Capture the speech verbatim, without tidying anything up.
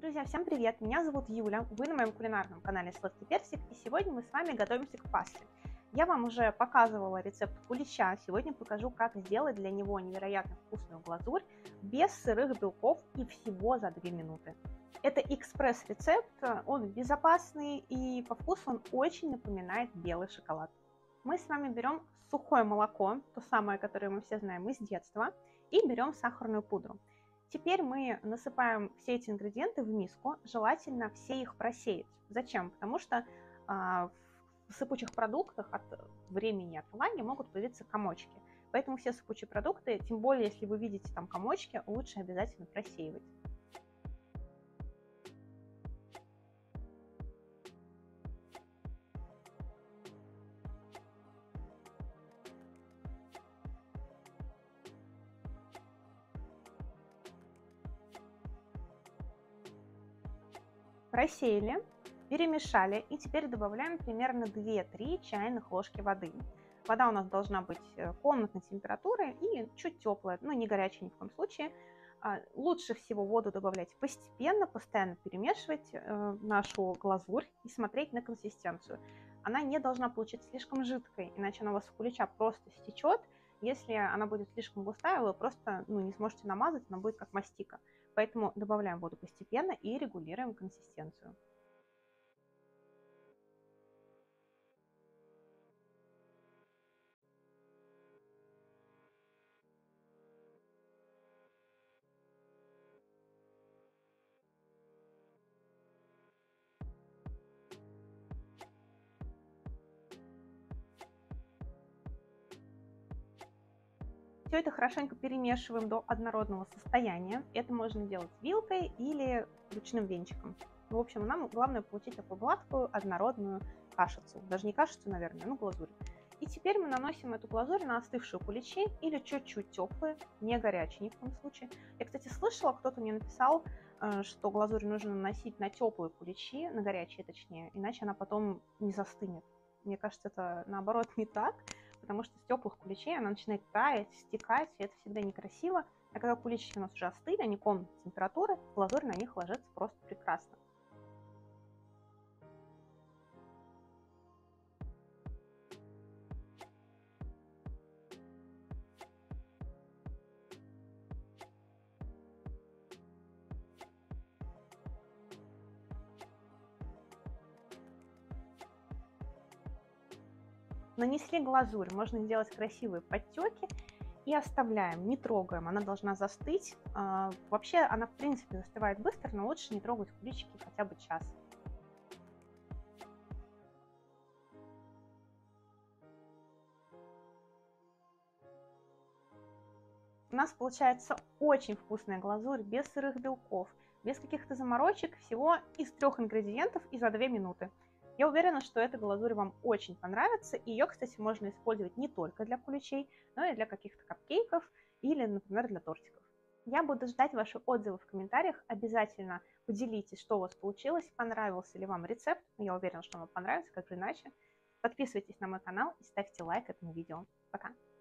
Друзья, всем привет! Меня зовут Юля, вы на моем кулинарном канале Сладкий Персик, и сегодня мы с вами готовимся к пасте. Я вам уже показывала рецепт кулича, сегодня покажу, как сделать для него невероятно вкусную глазурь без сырых белков и всего за две минуты. Это экспресс-рецепт, он безопасный и по вкусу он очень напоминает белый шоколад. Мы с вами берем сухое молоко, то самое, которое мы все знаем из детства, и берем сахарную пудру. Теперь мы насыпаем все эти ингредиенты в миску, желательно все их просеять. Зачем? Потому что а, в сыпучих продуктах от времени от влаги могут появиться комочки. Поэтому все сыпучие продукты, тем более если вы видите там комочки, лучше обязательно просеивать. Просеяли, перемешали и теперь добавляем примерно две-три чайных ложки воды. Вода у нас должна быть комнатной температуры или чуть теплая, но не горячая ни в коем случае. Лучше всего воду добавлять постепенно, постоянно перемешивать нашу глазурь и смотреть на консистенцию. Она не должна получиться слишком жидкой, иначе она у вас с кулича просто стечет. Если она будет слишком густая, вы просто ну, не сможете намазать, она будет как мастика. Поэтому добавляем воду постепенно и регулируем консистенцию. Все это хорошенько перемешиваем до однородного состояния. Это можно делать вилкой или ручным венчиком. В общем, нам главное получить такую гладкую, однородную кашицу. Даже не кашицу, наверное, но глазурь. И теперь мы наносим эту глазурь на остывшие куличи или чуть-чуть теплые, не горячие ни в коем случае. Я, кстати, слышала, кто-то мне написал, что глазурь нужно наносить на теплые куличи, на горячие точнее, иначе она потом не застынет. Мне кажется, это наоборот не так. Потому что с теплых куличей она начинает таять, стекать, и это всегда некрасиво. А когда куличики у нас уже остыли, они комнатной температуры, глазурь на них ложится просто прекрасно. Нанесли глазурь, можно сделать красивые подтеки и оставляем, не трогаем, она должна застыть. Вообще она в принципе застывает быстро, но лучше не трогать куличики хотя бы час. У нас получается очень вкусная глазурь, без сырых белков, без каких-то заморочек, всего из трех ингредиентов и за две минуты. Я уверена, что эта глазурь вам очень понравится, и ее, кстати, можно использовать не только для куличей, но и для каких-то капкейков или, например, для тортиков. Я буду ждать ваши отзывы в комментариях, обязательно поделитесь, что у вас получилось, понравился ли вам рецепт, я уверена, что он вам понравится, как же иначе. Подписывайтесь на мой канал и ставьте лайк этому видео. Пока!